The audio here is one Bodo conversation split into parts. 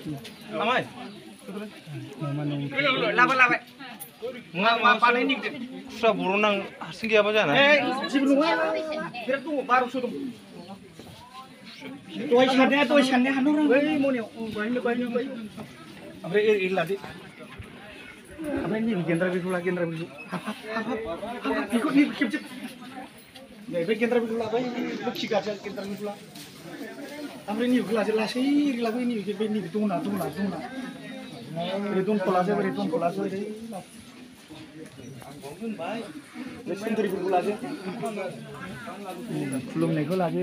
Amai. Labai. मा बानायनि फ्रा बर' नां हारसिं गैयाबा जाना जेबो नङा बिराद दङ 1200 दं दय साननाया हानो बै मनियाव बायनो ओमफ्राय एरै लादो ओमफ्राय नि गेन्द्रा बेखौ हाब बेखौ खेबसे नै बे गेन्द्रा बेखौ लाबाय लोखि गारजा गेन्द्रा बेखौ ला ओमफ्राय नि बेखौ लाजो लासै लाबाय नि बे दना ओरै दनखौ लाजो ओरै बे सुन्दरिफोरखौ लाजो खुलुमनायखौ लाजो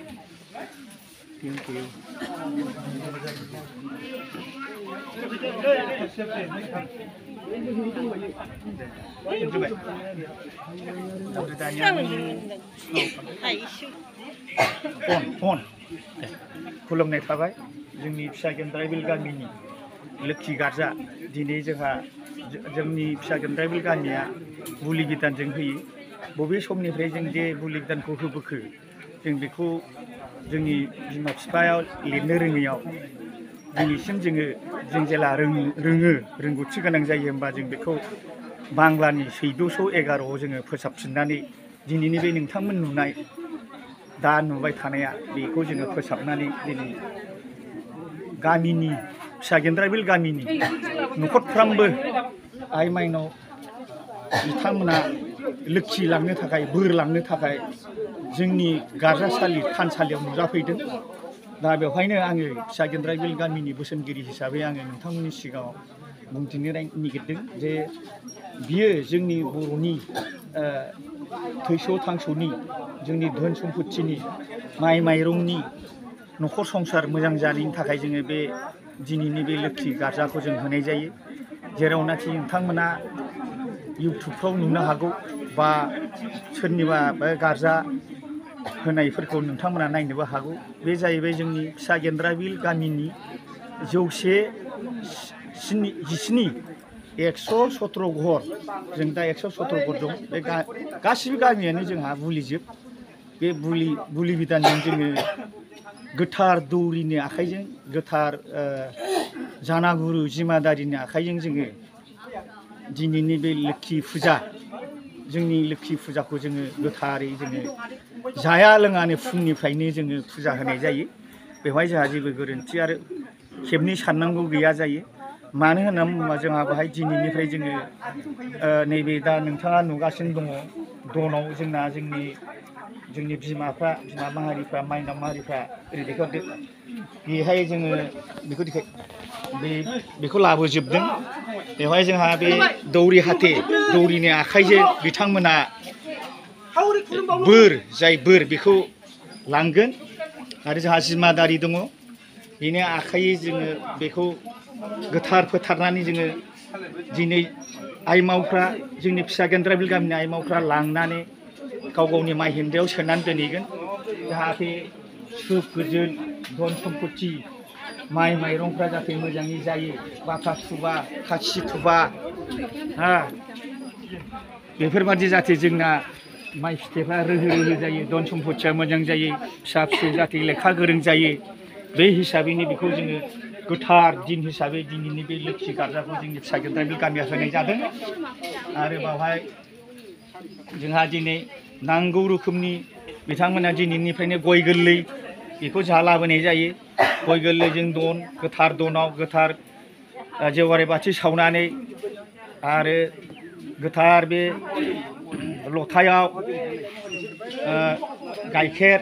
फन खुलुमनाय थाबाय जोंनि फिसा गेन्द्राबिल गामिनि लोखि गारजा दिनै जोंनि फिसा गेन्द्राबिल गामिया बुलि बिधानजों होयो बबे समनिफ्राय जों जे बुलि बिधानखौ होबोखो जों बेखौ जोंनि बिमा बिफायाव लिरनो रोङैयाव दिनैसिम जों जेला रोंगौथि गोनां जायो होमबा जों बेखौ बांलानि 1411 जोङो फोसाबफिननानै दिनैनि बे नोंथांमोन नुनाय दा नुबाय थानाया बेखौ जोङो फोसाबनानै दिनै गामिनि फिसा गेन्द्राबिल गामिनि न'खरफ्रामबो आइ माइनाव बिथांमोना लोखि लांनो थाखाय बोर लांनो थाखाय जोंनि गारजासालि थानसालियाव नुजाफैदों दा बेवहायनो आङो फिसा गेन्द्राबिल गामिनि बोसोनगिरि हिसाबै आङो नोंथांमोननि सिगाङाव बुंथिनो नागिरदों जे बियो जोंनि बर'नि थैस' थांस'नि जोंनि धोन सम्पतिनि माइ माइरंनि न'खर संसार मोजां जानायनि थाखाय जोङो बे दिनैनि बे लोखि गारजाखौ जों होनाय जायो जेरावनाखि नोंथांमोना इउटुबफ्राव नुनो हागौ बा सोरनिबा गारजा होनायफोरखौ नोंथांमोना नायनोबो हागौ बे जाहैबाय जोंनि फिसा गेन्द्राबिल गामिनि 117 117 घर जों दा 117 घर दं बे गासिबो गामियानो जोंहा बुलिजोब बे बुलि बिधानजों जोङो गोथार दौरिनि आखाइजों गोथार जानागुरु जिमादारिनि आखाइजों जोङो दिनैनि बे लोखि फुजा जोंनि लोखि फुजाखौ जोङो गोथारै जोङो जाया लोङानो फुंनिफ्रायनो जोङो फुजा होनाय जायो बेवहाय जोंहा जेबो गोरोन्थि आरो खेबनै साननांगौ गैया जायो मानो होनना बुङोबा जोंहा बेहाय दिनैनिफ्राय जोङो नैबे दा नोंथाङा नुगासिनो दङ दनाव जोंनि बिमा माहारिफ्रा माइनाव माहारिफ्रा ओरै देखायहरदो बेहाय जोङो बेखौ लाबोजोबदों बेवहाय जोंहा बे दौरिनि आखाइजों बिथांमोना जाय बोर बेखौ लांगोन आरो जोंहा जिमादारि दङ बेनि आखाइयै जोङो बेखौ गोथार फोथारनानै जोङो दिनै आइमावफ्रा जोंनि फिसा गेन्द्राबिल गामिनि आइमावफ्रा लांनानै गावनि माइ हेन्दायाव सोनानै दोनहैगोन जाहाथे सुख गोजोन धन सम्पति माइ माइरंफ्रा जाहाथे मोजाङै जायो बाथा थुबा खासि थुबा बेफोरबादि जाहाथे जोंना माइ फिथाइफ्रा रोहो जायो धन सम्पतिया मोजां जायो फिसा फिसौ जाहाथे लेखा गोरों जायो बे हिसाबैनो बेखौ जोङो गोथार दिन हिसाबै दिनैनि बे लोखि गारजाखौ जोंनि फिसा गेन्द्राबिल गामिया होनाय जादों आरो बावहाय जोंहा दिनै नांगौ रोखोमनि बिथांमोना दिनैनिफ्रायनो गय गोरलै बेखौ जोंहा लाबोनाय जायो गय गोरलैजों गोथार दनाव गोथार जेवारि बाथि सावनानै आरो गोथार बे लथायाव गाइखेर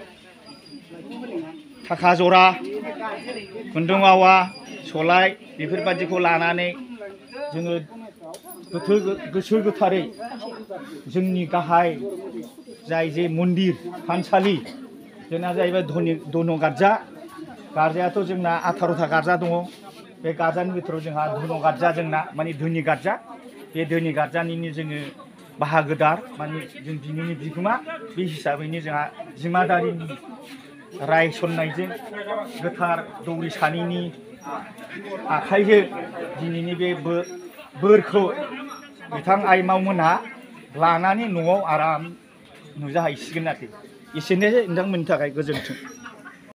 थाखा जरा खुन्दुं आवा सलाय बेफोरबादिखौ लानानै जोङो गोसो गोथारै जोंनि गाहाय जाय जे मन्दिर थानसालि जोंना जाहैबाय धन गारजायाथ' जोंना 18था गारजा दङ बे गारजानि बिथोराव जोंहा धन गारजा जोंना माने धोनि गारजा बे धोनि गारजानिनो जोङो बाहागोदार माने जों दिनैनि बिगोमा बे हिसाबैनो जोंहा जिमादारिनि रायसननायजों गोथार दौरि सानैनि आखाइजों दिनैनि बे बोरखौ बिथां आइमावमोनहा लानानै न'आव आराम नुजाहैसिगोन आरोखि एसेनोसै नोंथांमोननि थाखाय गोजोन्थों।